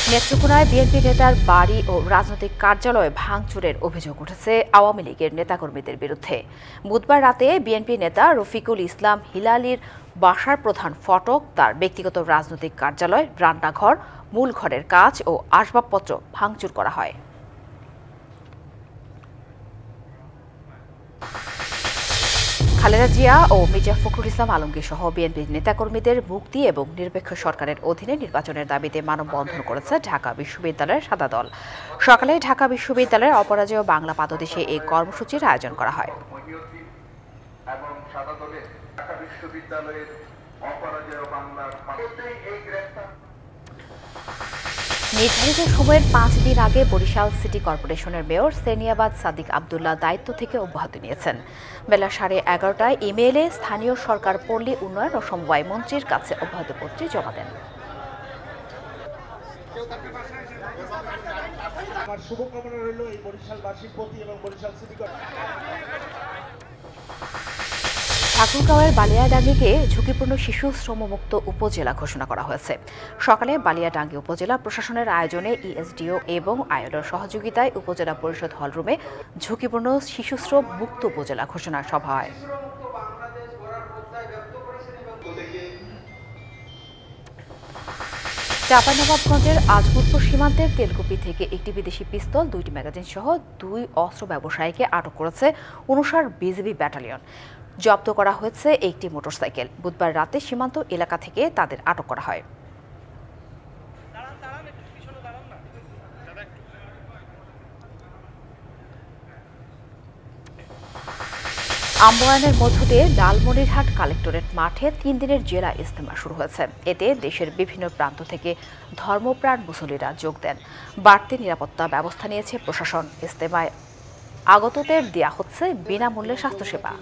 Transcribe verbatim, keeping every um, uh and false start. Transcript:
নেত্রকোনায় BNP নেতার বাড়ি ও রাজনৈতিক কার্যালয়ে ভাঙচুরের অভিযোগ উঠেছে আওয়ামী লীগের নেতাকর্মীদের বিরুদ্ধে। বুধবার রাতে বিএনপি নেতা রফিকুল ইসলাম হিলালির বাসার প্রধান ফটক, তার ব্যক্তিগত রাজনৈতিক কার্যালয়, রান্নাঘর, মূল ঘরের কাজ ও আসবাবপত্র ভাঙচুর করা হয়। খালেদা জিয়া ও মির্জা ফখরুল ইসলাম আলমগীর সহ বিএনপির নেতাকর্মীদের মুক্তি এবং নিরপেক্ষ সরকারের অধীনে নির্বাচনের দাবিতে মানববন্ধন করেছে ঢাকা বিশ্ববিদ্যালয়ের সাদা দল। সকালে ঢাকা বিশ্ববিদ্যালয়ের অপরাজেয় বাংলা পাদদেশে এই কর্মসূচির আয়োজন করা হয়। নির্ধারিত সময়ের পাঁচ দিন আগে বরিশাল সিটি কর্পোরেশনের মেয়র সেনিয়াবাদ সাদিক আবদুল্লাহ দায়িত্ব থেকে অব্যাহতি নিয়েছেন। বেলা সাড়ে এগারোটায় ইমেইলে স্থানীয় সরকার পল্লী উন্নয়ন ও সমবায় মন্ত্রীর কাছে অব্যাহতিপত্রটি জমা দেন। আমার শুভকামনা রইল এই বরিশালবাসীর প্রতি এবং বরিশাল সিটি ঠাকুরগাঁওয়ের বালিয়াডাঙ্গিকে ঝুঁকিপূর্ণ শিশু শ্রমমুক্ত উপজেলা ঘোষণা করা হয়েছে। সকালে বালিয়াডাঙ্গি উপজেলা প্রশাসনের আয়োজনে ইএসডিও এবং আয়োডের সহযোগিতায় উপজেলা পরিষদ হলরুমে ঝুঁকিপূর্ণ শিশু শ্রম মুক্ত উপজেলা ঘোষণা সভা হয়। চাঁপাইনবাবগঞ্জের আজমতপুর সীমান্তের তেলকুপি থেকে একটি বিদেশি পিস্তল, দুইটি ম্যাগাজিন সহ দুই অস্ত্র ব্যবসায়ীকে আটক করেছে অনুসার বিজিবি ব্যাটালিয়ন। জব্দ করা হয়েছে একটি মোটরসাইকেল। বুধবার রাতে সীমান্ত এলাকা থেকে তাদের আটক করা হয়। আম্বয়ানের মধ্য দিয়ে লালমনিরহাট কালেক্টরেট মাঠে তিন দিনের জেলা ইজতেমা শুরু হয়েছে। এতে দেশের বিভিন্ন প্রান্ত থেকে ধর্মপ্রাণ মুসল্লিরা যোগ দেন। বাড়তি নিরাপত্তা ব্যবস্থা নিয়েছে প্রশাসন। ইজতেমায় আগতদের দেয়া হচ্ছে বিনামূল্যে স্বাস্থ্যসেবা।